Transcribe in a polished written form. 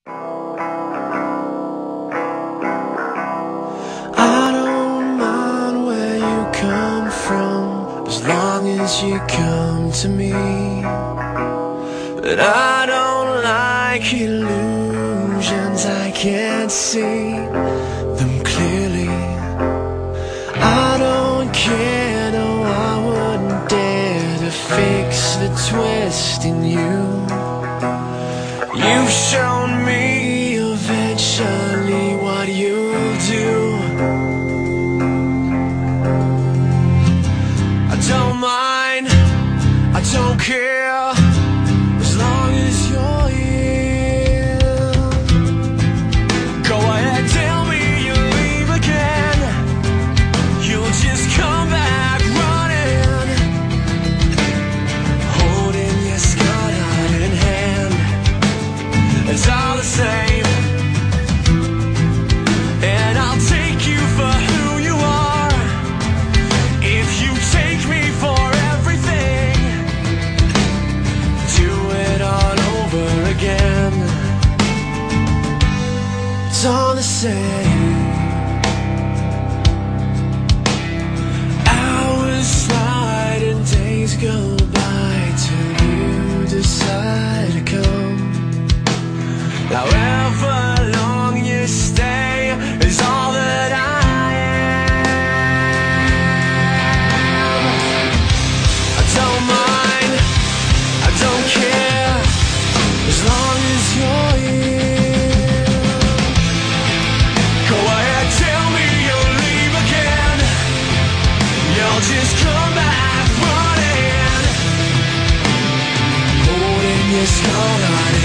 I don't mind where you come from, as long as you come to me. But I don't like illusions, I can't see them clearly. I don't care, no, I wouldn't dare to fix the twist in you. You've shown me eventually what you'll do. I don't mind, I don't care, as long as you're here. Go ahead, tell me you'll leave again. You'll just come back running, holding your scarred heart in hand. It's all the same, and I'll take you for who you are. If you take me for everything, do it all over again. It's all the same. Hours slide and days go by till you decide to come. However long you stay is all that I am. I don't mind, I don't care, as long as you're here. Go ahead, tell me you'll leave again. You'll just come back running, holding your scarred heart.